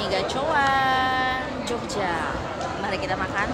mie gacoan Jogja. Mari kita makan.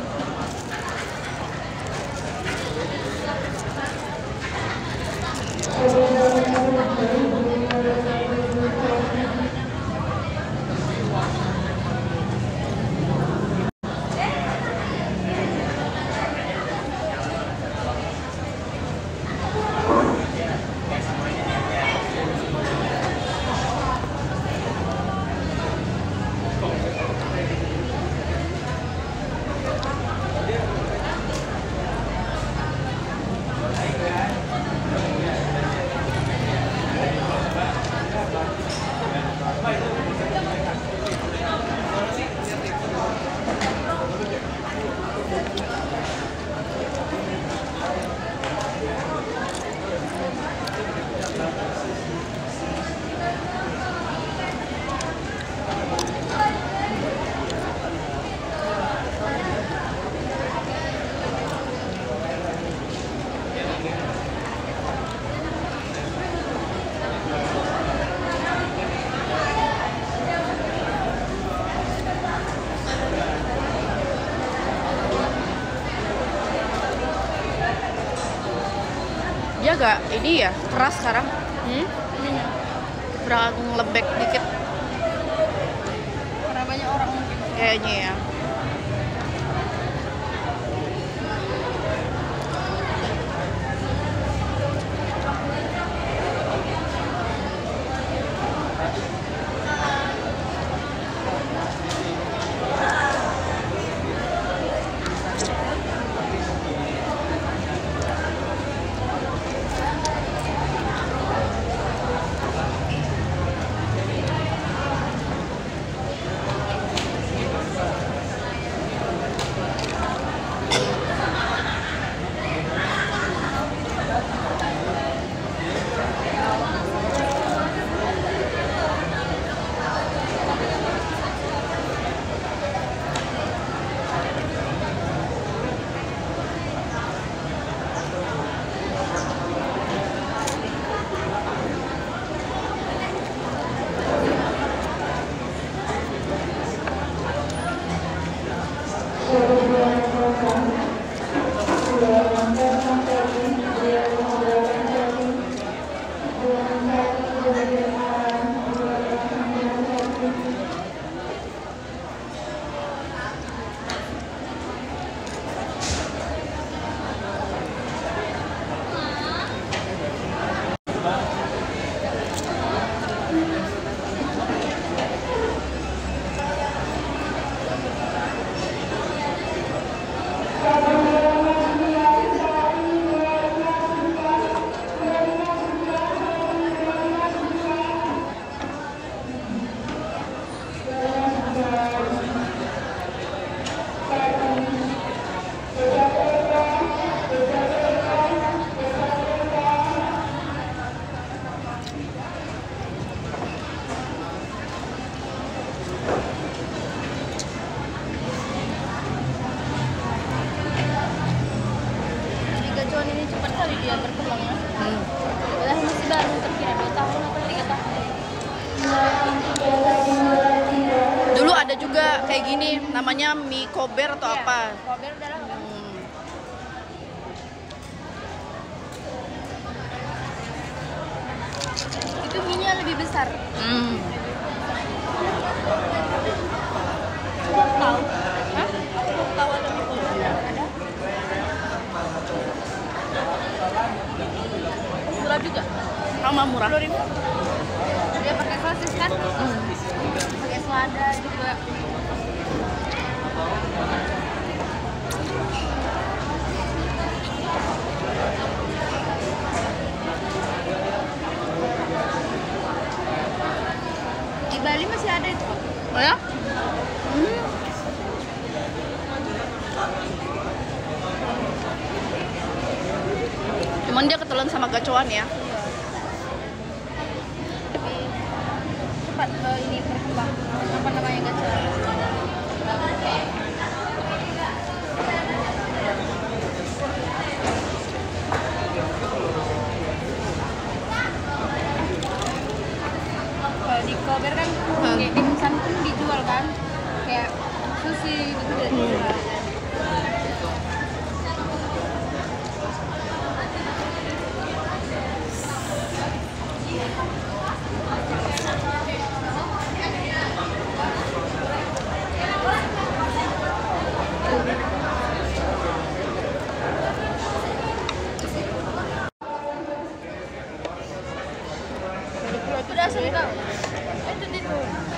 Dia agak ini ya, keras sekarang. Udah ngelembek dikit. Karena banyak orang mungkin. Kayaknya ya. Gacuan ini cepat kali dia berkembang ya. Padahal masih baru, terkira 2 tahun atau 3 tahun. Dulu ada juga kayak gini, namanya mie kober atau apa? Kober udah lama. Itu mie-nya lebih besar. Tahu? Hah? Aku tahu ada mie kober. Ada? Murah juga. Sama murah. 10.000. Dia pakai sosis kan? Pakai selada juga. Di Bali masih ada itu. Oh ya? Cuman dia ketelan sama gacoan ya. Cepat ini berkembang. Apa namanya gacoan? Kalau di Rober kan kayak dimsum pun dijual kan, kayak sushi gitu dijual. Udah asal kau. Itu.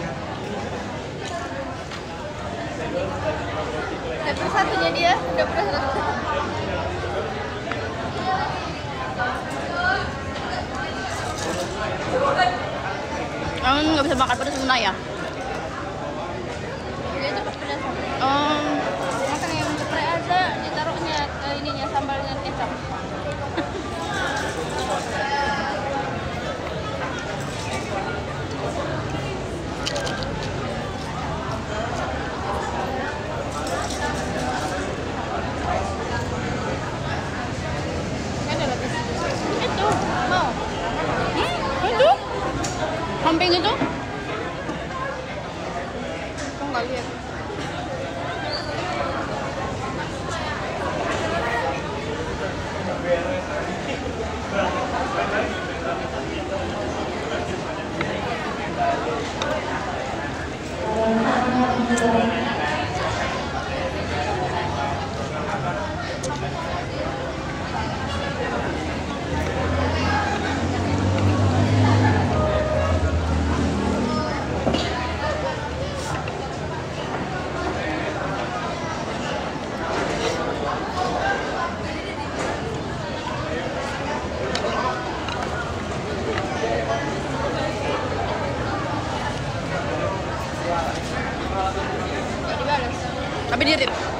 Dapur satunya dia, dapur satu. Kamu nggak bisa makan pedas tuna ya? Dia cepat pedas. Oh, Makan yang geprek aja, ditaruhnya ininya sambalnya kecap. itu. Mau? Itu. Samping itu. Kau nggak lihat? Tapi di rip.